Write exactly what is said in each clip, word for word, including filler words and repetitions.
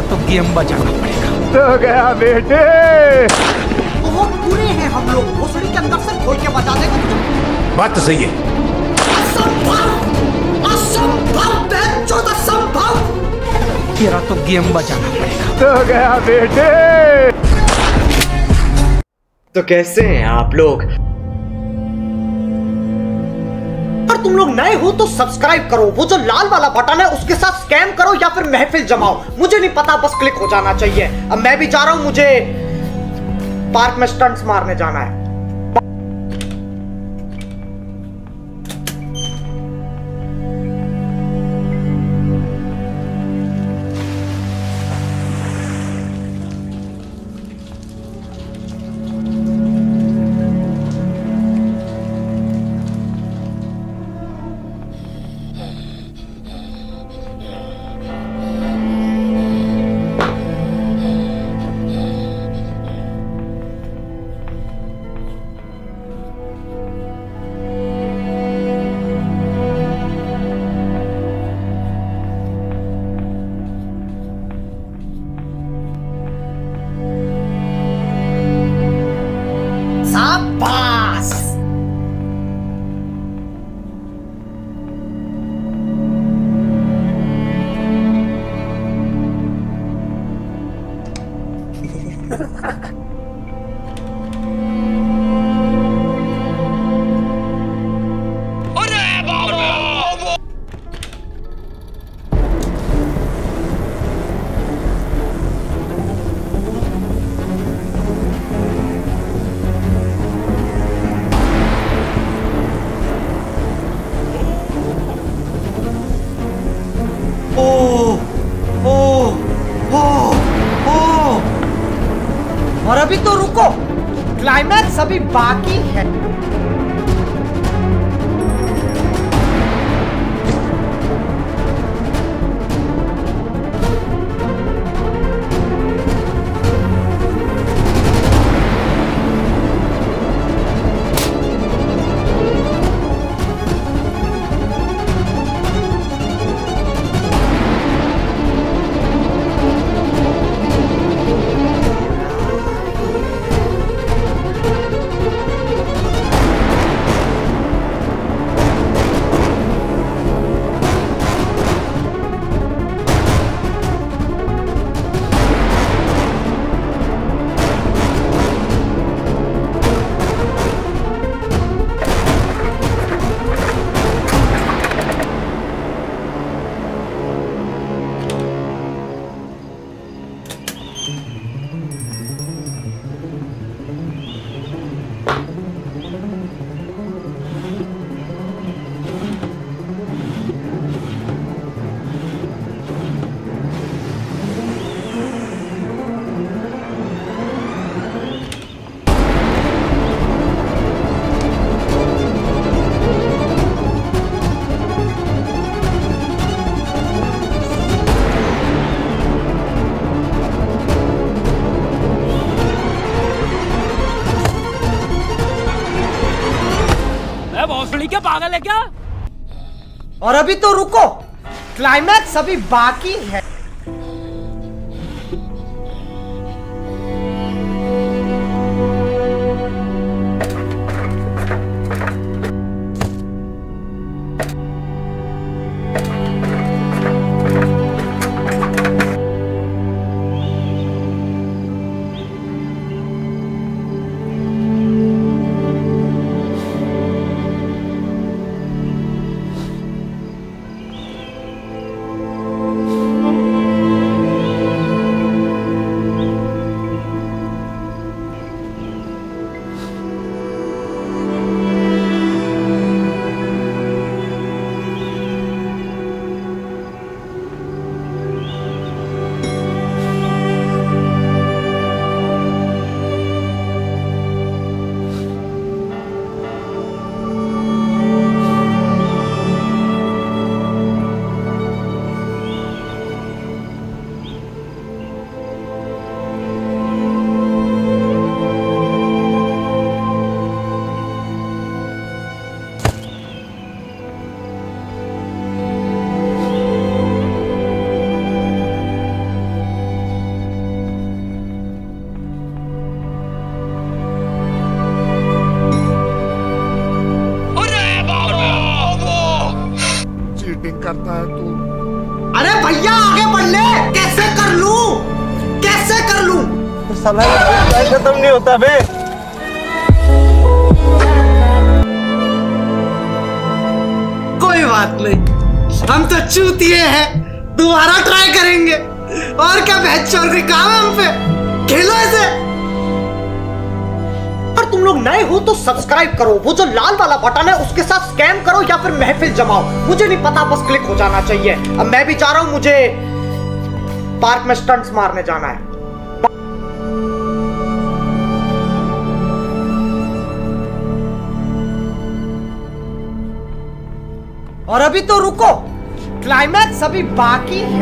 तो गेम बजाना पड़ेगा। तो गया बेटे। बहुत बुरे हैं हम लोग, भोसड़ी के अंदर से खोल के बजा देगा तुझे। बात तो सही है। असंभव, असंभव, बेचौद असंभव। तेरा तो गेम बजाना पड़ेगा। तो गया बेटे। तो कैसे हैं आप लोग? अगर तुम लोग नए हो तो सब्सक्राइब करो, वो जो लाल वाला बटन है उसके साथ स्कैम करो या फिर महफिल जमाओ, मुझे नहीं पता, बस क्लिक हो जाना चाहिए। अब मैं भी जा रहा हूं, मुझे पार्क में स्टंट्स मारने जाना है। शाबाश। और अभी तो रुको, क्लाइमैक्स अभी बाकी है। क्या पागल है क्या? और अभी तो रुको, क्लाइमैक्स अभी बाकी है। चीटिंग करता है तू। अरे भैया आगे बढ़ ले। कैसे कर लूं, कैसे कर लूं? साला खत्म नहीं होता बे। कोई बात नहीं, हम तो चूतिए हैं, दोबारा ट्राई करेंगे। और क्या बहस चोर के काम है हम पे, खेलो ऐसे। अगर तुम लोग नए हो तो सब्सक्राइब करो, वो जो लाल वाला बटन है उसके साथ स्कैम करो या फिर महफिल जमाओ, मुझे नहीं पता, बस क्लिक हो जाना चाहिए। अब मैं भी जा रहा हूं, मुझे पार्क में स्टंट्स मारने जाना है। और अभी तो रुको, क्लाइमैक्स अभी बाकी है।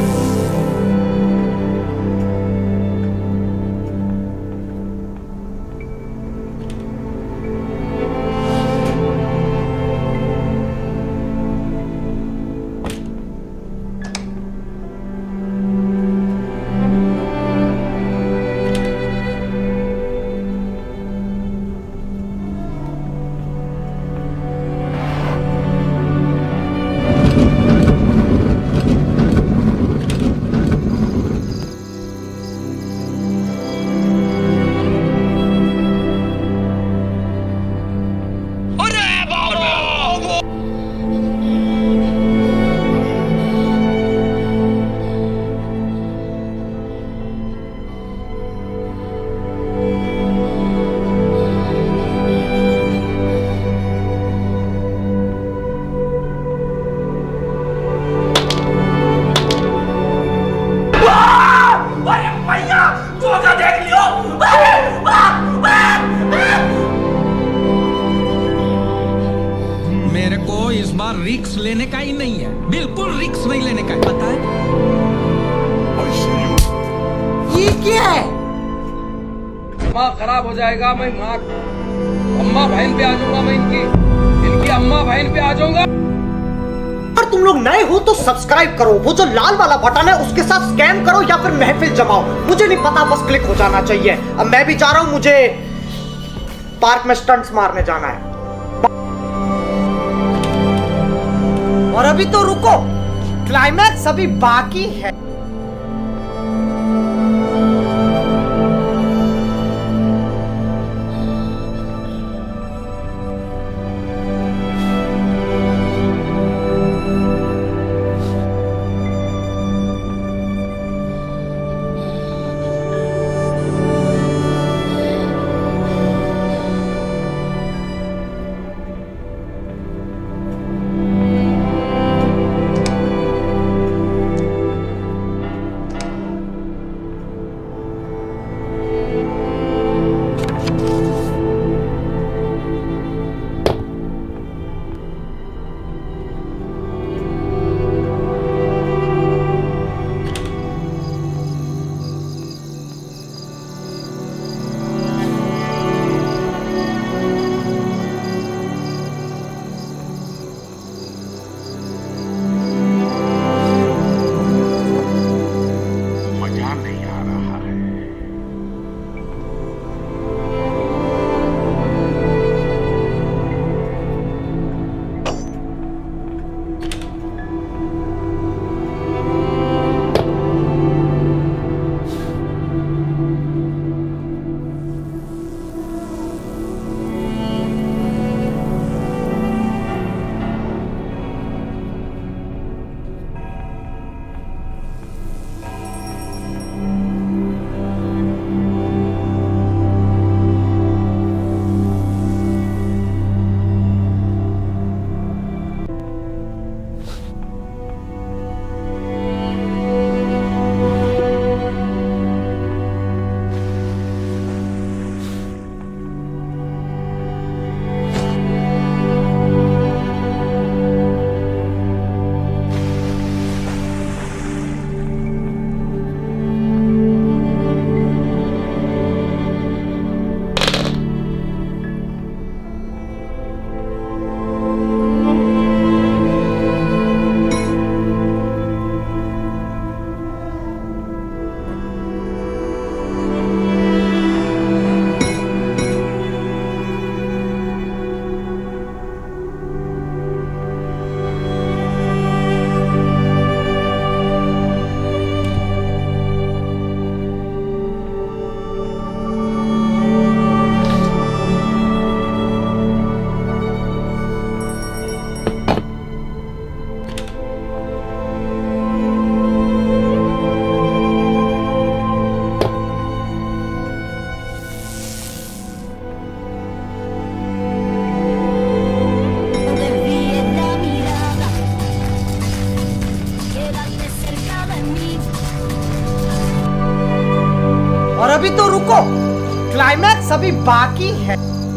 मेरे को इस बार रिक्स लेने का ही नहीं है, बिल्कुल रिक्स नहीं लेने का है, पता है? ये क्या है? माँ खराब हो जाएगा, मैं माँ अम्मा बहन पे आ जाऊंगा, मैं इनकी इनकी अम्मा बहन पे आ जाऊंगा। अगर तुम लोग नए हो तो सब्सक्राइब करो, वो जो लाल वाला बटन है उसके साथ स्कैम करो या फिर महफिल जमाओ, मुझे नहीं पता, बस क्लिक हो जाना चाहिए। अब मैं भी जा रहा हूं, मुझे पार्क में स्टंट्स मारने जाना है। और अभी तो रुको, क्लाइमैक्स अभी बाकी है। रुको, क्लाइमैक्स अभी बाकी है।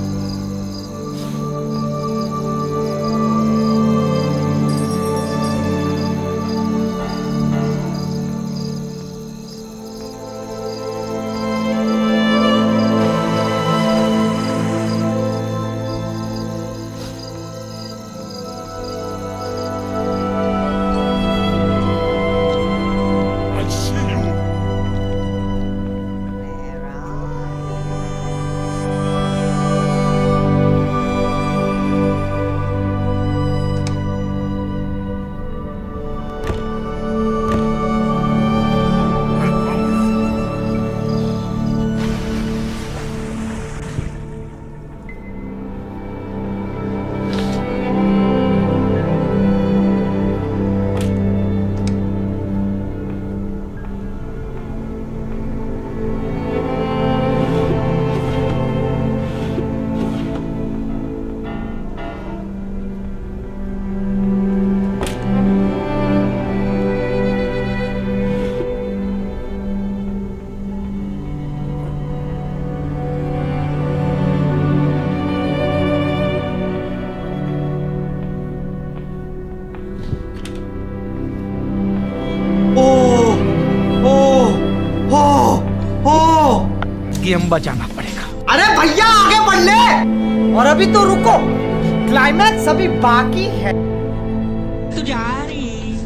हम बचाना पड़ेगा। अरे भैया आगे बढ़ ले। और अभी तो रुको, क्लाइमैक्स अभी बाकी है। तू जा रही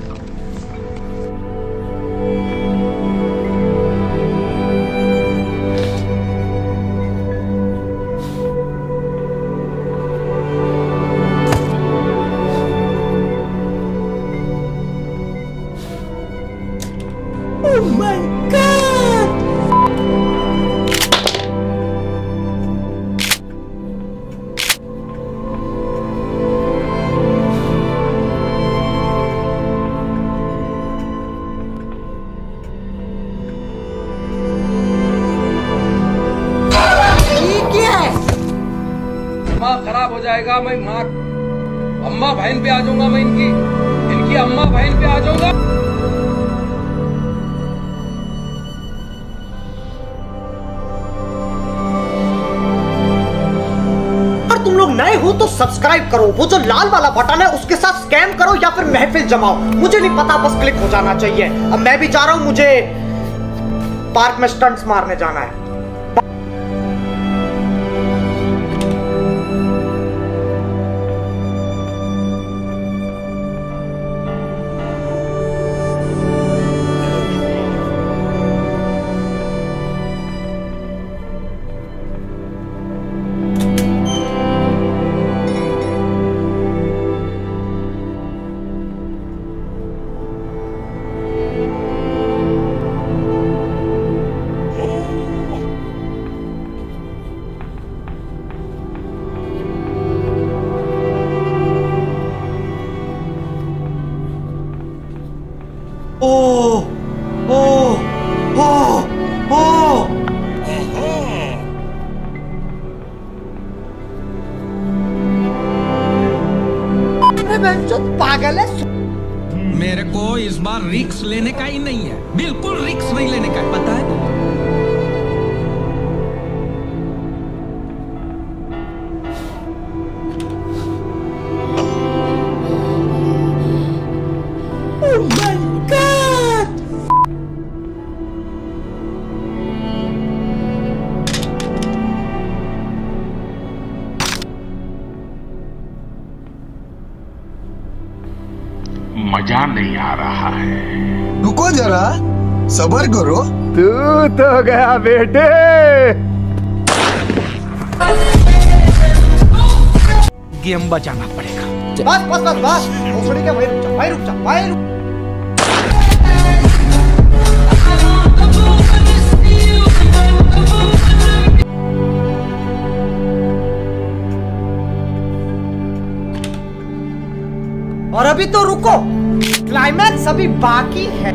Oh my God! दिमाग खराब हो जाएगा। मैं माँ अम्मा बहन पे आ जाऊंगा। मैं इनकी इनकी अम्मा बहन पे आ जाऊंगा। और तुम लोग नए हो तो सब्सक्राइब करो, वो जो लाल वाला बटन है उसके साथ स्कैम करो या फिर महफिल जमाओ, मुझे नहीं पता, बस क्लिक हो जाना चाहिए। अब मैं भी जा रहा हूं, मुझे पार्क में स्टंट्स मारने जाना है। ओ ओ ओ ओ पागल है। मेरे को इस बार रिक्स लेने का ही नहीं है, बिल्कुल रिक्स नहीं लेने का है, पता है। मजा नहीं आ रहा है। रुको जरा, सब्र करो। तू तो गया बेटे। गेम बचाना पड़ेगा। बस बस बस बस, भोसड़ी के भाई रुक जा, भाई रुक जा, भाई रुक। और अभी तो रुको, क्लाइमैक्स अभी बाकी है।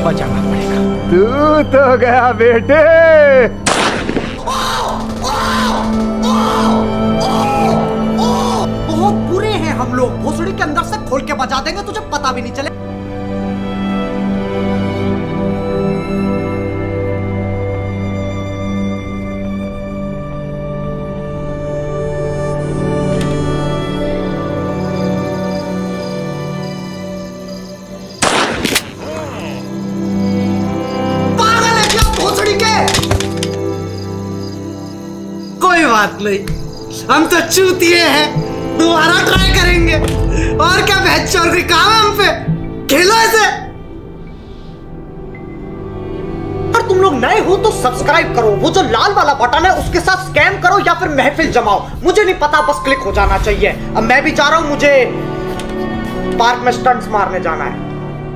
बचाना पड़ेगा। तू तो गया बेटे। बहुत बुरे हैं हम लोग, भोसड़ी के अंदर से खोल के बजा देंगे, तुझे पता भी नहीं चले। पागल है क्या भोसड़ी के? कोई बात नहीं, हम तो चूतिए हैं, दोबारा ट्राई करेंगे। और क्या बहस और कोई काम है हम पे? खेलो ऐसे। पर तुम लोग नए हो तो सब्सक्राइब करो, वो जो लाल वाला बटन है उसके साथ स्कैम करो या फिर महफिल जमाओ, मुझे नहीं पता, बस क्लिक हो जाना चाहिए। अब मैं भी जा रहा हूं, मुझे पार्क में स्टंट्स मारने जाना है।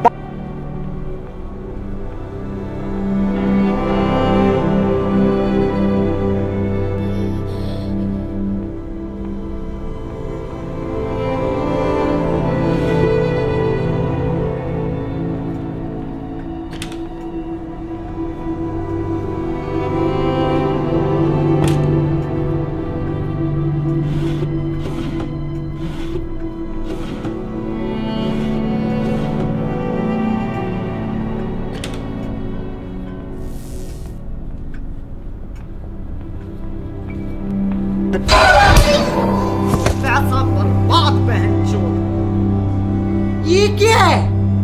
पैसा बर्बाद बहन चोद। ये क्या है?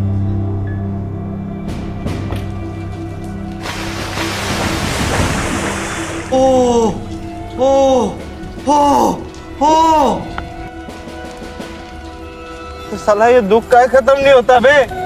ओ ओ ओ ओ साला ये दुख का खत्म नहीं होता बे।